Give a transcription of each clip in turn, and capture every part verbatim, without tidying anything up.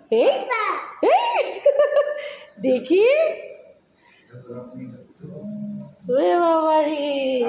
এই দেখি ওরে বাবারে।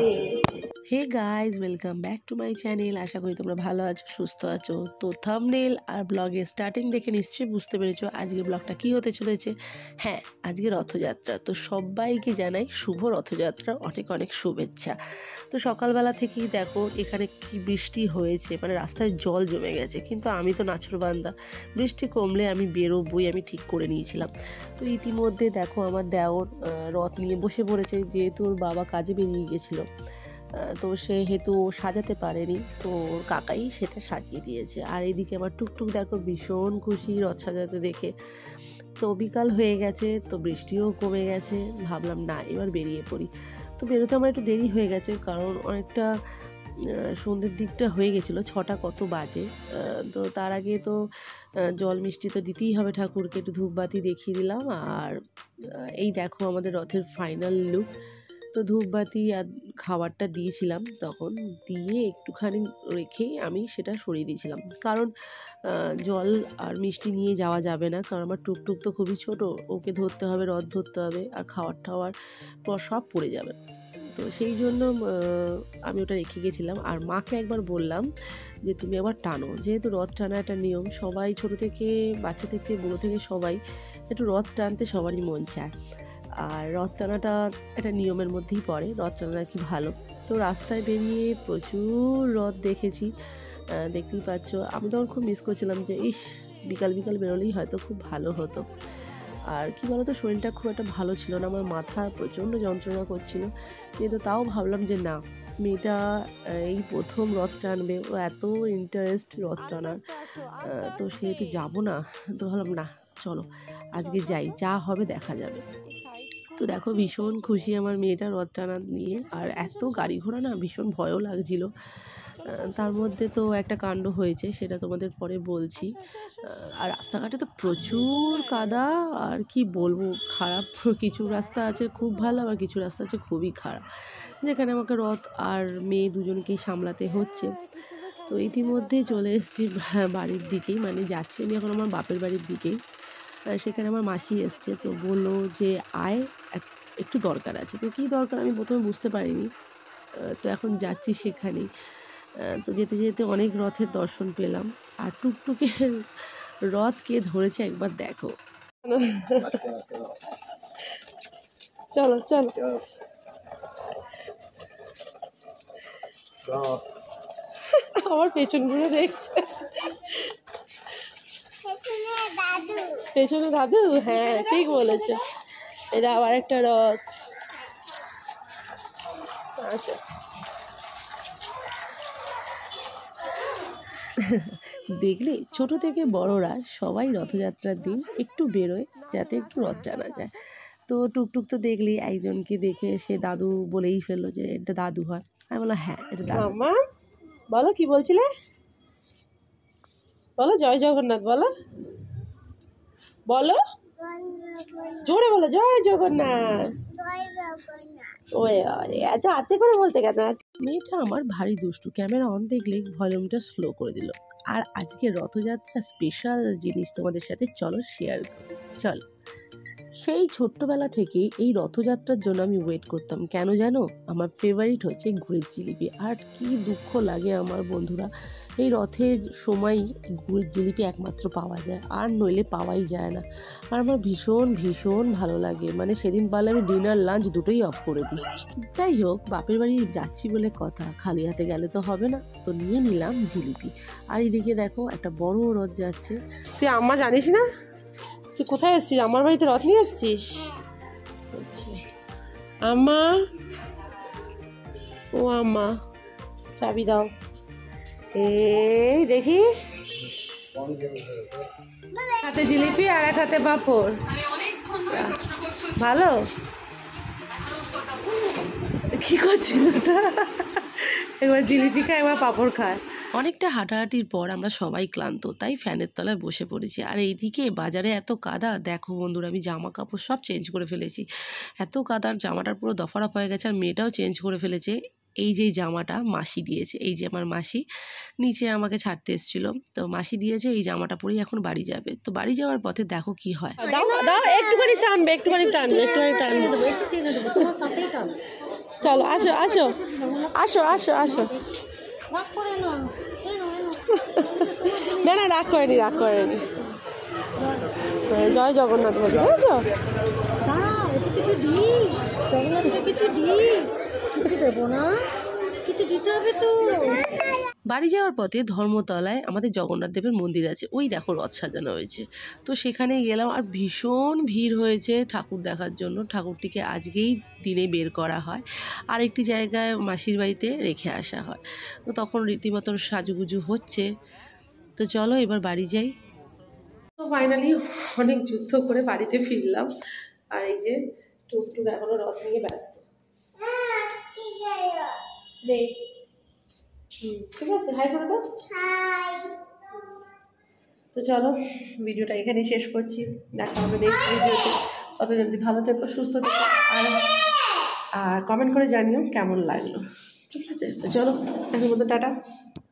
Hey guys, welcome back to my channel. আশা করি তোমরা ভালো আছো, সুস্থ আছো। তো থাম্বনেল আর ব্লগের স্টার্টিং দেখে নিশ্চয়ই বুঝতে পেরেছো আজকের ব্লগটা কী হতে চলেছে। হ্যাঁ, আজকে রথযাত্রা। তো সবাইকে জানাই শুভ রথযাত্রা, অনেক অনেক শুভেচ্ছা। তো সকালবেলা থেকেই দেখো এখানে কি বৃষ্টি হয়েছে, মানে রাস্তায় জল জমে গেছে। কিন্তু আমি তো নাছোড়বান্দা, বৃষ্টি কমলে আমি বেরোবই, আমি ঠিক করে নিয়েছিলাম। তো ইতিমধ্যে দেখো আমার দেওর রথ নিয়ে বসে পড়েছে, যেহেতু ওর বাবা কাজে বেরিয়ে গেছিলো। তো সেহেতু সাজাতে পারেনি, তো কাকাই সেটা সাজিয়ে দিয়েছে। আর এদিকে আমার টুকটুক দেখো ভীষণ খুশি রথ সাজাতে দেখে। তো বিকাল হয়ে গেছে, তো বৃষ্টিও কমে গেছে, ভাবলাম না এবার বেরিয়ে পড়ি। তো বেরোতে আমার একটু দেরি হয়ে গেছে, কারণ অনেকটা সন্ধ্যের দিকটা হয়ে গেছিলো, ছটা কত বাজে। তো তার আগে তো জল মিষ্টি তো দিতেই হবে ঠাকুরকে, একটু ধূপবাতি দেখিয়ে দিলাম। আর এই দেখো আমাদের রথের ফাইনাল লুক। তো ধূপবাতি আর খাবারটা দিয়েছিলাম, তখন দিয়ে একটুখানি রেখেই আমি সেটা সরিয়ে দিয়েছিলাম, কারণ জল আর মিষ্টি নিয়ে যাওয়া যাবে না, কারণ আমার টুকটুক তো খুবই ছোট, ওকে ধরতে হবে, রথ ধরতে হবে, আর খাওয়ার টাওয়ার পর সব পড়ে যাবে। তো সেই জন্য আমি ওটা রেখে গেছিলাম। আর মাকে একবার বললাম যে তুমি আবার টানো, যেহেতু রথ টানা একটা নিয়ম, সবাই ছোট থেকে বাচ্চা থেকে বুড়ো থেকে সবাই একটু রথ টানতে সবারই মন চায়। আর রথ টানাটা একটা নিয়মের মধ্যেই পড়ে, রথ টানা নাকি ভালো। তো রাস্তায় বেরিয়ে প্রচুর রথ দেখেছি, দেখতেই পাচ্ছ। আমি তখন খুব মিস করছিলাম যে ইস বিকাল বিকাল বেরোলেই হয়তো খুব ভালো হতো। আর কি বলতো, শরীরটা খুব একটা ভালো ছিল না, আমার মাথা প্রচণ্ড যন্ত্রণা করছিল। কিন্তু তাও ভাবলাম যে না, মেয়েটা এই প্রথম রথ টানবে, ও এত ইন্টারেস্ট রথ টানার, তো সেহেতু যাবো না। তো ভাবলাম না, চলো আজকে যাই, যা হবে দেখা যাবে। তো দেখো ভীষণ খুশি আমার মেয়েটা রথ টানা নিয়ে। আর এত গাড়ি ঘোড়া না, ভীষণ ভয়ও লাগছিল। তার মধ্যে তো একটা কাণ্ড হয়েছে, সেটা তোমাদের পরে বলছি। আর রাস্তাঘাটে তো প্রচুর কাদা, আর কি বলবো, খারাপ কিছু রাস্তা আছে খুব ভালো, আবার কিছু রাস্তা আছে খুবই খারাপ, যেখানে আমাকে রথ আর মেয়ে দুজনকেই সামলাতে হচ্ছে। তো ইতিমধ্যেই চলে এসেছি বাড়ির দিকেই, মানে যাচ্ছি আমি এখন আমার বাপের বাড়ির দিকেই। সেখানে আমার মাসি এসছে, তো বললো যে আয়, একটু দরকার আছে। তো কী দরকার আমি প্রথমে বুঝতে পারিনি, তো এখন যাচ্ছি সেখানেই। তো যেতে যেতে অনেক রথের দর্শন পেলাম। আর টুকটুকের রথ কে ধরেছে একবার দেখো। চলো চলো, আমার পেছন ঘুরে দেখছে। পেছনে দাদু, হ্যাঁ ঠিক বলেছে। এটা আবার একটা রথ। আচ্ছা, দেখলে ছোট থেকে বড়রা সবাই রথযাত্রার দিন একটু বেরোয়, যাতে একটু রথ টানা যায়। তো টুকটুক তো দেখলি একজনকে দেখে সে দাদু বলেই ফেললো যে এটা দাদু হয়। আমি বললাম হ্যাঁ এটা দাদু। মা বলো কি বলছিলে, বলো জয় জগন্নাথ, বলো বলো জোরে বলো, জয় জগন্নাথ। ওই আরে এত আস্তে করে বলতে কেন? মেয়েটা আমার ভারী দুষ্টু, ক্যামেরা অন দেখলেই ভলিউমটা স্লো করে দিল। আর আজকে রথযাত্রা স্পেশাল জিনিস তোমাদের সাথে চলো শেয়ার করি, চলো। সেই ছোট্টবেলা থেকে এই রথযাত্রার জন্য আমি ওয়েট করতাম, কেন জানো? আমার ফেভারিট হচ্ছে গুড়ের জিলিপি। আর কি দুঃখ লাগে আমার বন্ধুরা, এই রথের সময় গুড়ের জিলিপি একমাত্র পাওয়া যায়, আর নইলে পাওয়াই যায় না। আর আমার ভীষণ ভীষণ ভালো লাগে, মানে সেদিন পারলে আমি ডিনার লাঞ্চ দুটোই অফ করে দিই। যাই হোক, বাপের বাড়ি যাচ্ছি বলে কথা, খালি হাতে গেলে তো হবে না, তো নিয়ে নিলাম জিলিপি। আর এদিকে দেখো একটা বড় রথ যাচ্ছে। তুই আম্মা জানিস না তুই কোথায় এসছিস? আমার বাড়িতে রথ নিয়ে এসছিস? আম্মা, ও আম্মা চাবি দাও। এই দেখি, হাতে জিলিপি আর এক হাতে পাঁপড়, ভালো। কি করছিস ওটা? একবার জিলিপি খায়, একবার পাঁপড় খায়। অনেকটা হাঁটাহাঁটির পর আমরা সবাই ক্লান্ত, তাই ফ্যানের তলায় বসে পড়েছি। আর এইদিকে বাজারে এত কাদা, দেখো বন্ধুরা আমি জামা কাপড় সব চেঞ্জ করে ফেলেছি, এত কাদার জামাটার পুরো দফারফ হয়ে গেছে। আর মেয়েটাও চেঞ্জ করে ফেলেছে, এই যে জামাটা মাসি দিয়েছে, এই যে আমার মাসি নিচে আমাকে ছাড়তে এসেছিলো, তো মাসি দিয়েছে এই জামাটা পরেই এখন বাড়ি যাবে। তো বাড়ি যাওয়ার পথে দেখো কি হয়। দাও দাও, একটুখানি টানবে, একটুখানি টানবে, একটুখানি টানবে। চলো আসো আসো আসো আসো আসো। না না রাগ করেনি, রাগ করেনি। জয় জগন্নাথ বলছে, বুঝেছো? কিছু দিই, জগন্নাথকে কিছু দিই, কিছু দেবো না, কিছু দিতে হবে তো। বাড়ি যাওয়ার পথে ধর্মতলায় আমাদের জগন্নাথ দেবের মন্দির আছে, ওই দেখো রথ সাজানো হয়েছে। তো সেখানে গেলাম, আর ভীষণ ভিড় হয়েছে ঠাকুর দেখার জন্য। ঠাকুরটিকে আজকেই দিনে বের করা হয়, আরেকটি জায়গায় মাসির বাড়িতে রেখে আসা হয়। তো তখন রীতিমতো সাজুগুজু হচ্ছে। তো চলো এবার বাড়ি যাই। তো ফাইনালি অনেক যুদ্ধ করে বাড়িতে ফিরলাম, আর এই যে টুকটুক এখনো রথ নিয়ে ব্যস্ত। ঠিক আছে, হাই করে দাও। তো চলো ভিডিওটা এখানেই শেষ করছি, দেখা হবে নেক্সট ভিডিওতে। তত জলদি ভালো থেকো, সুস্থ থেকো, আর আর কমেন্ট করে জানিও কেমন লাগলো। ঠিক আছে, তো চলো এখন মতো টাটা।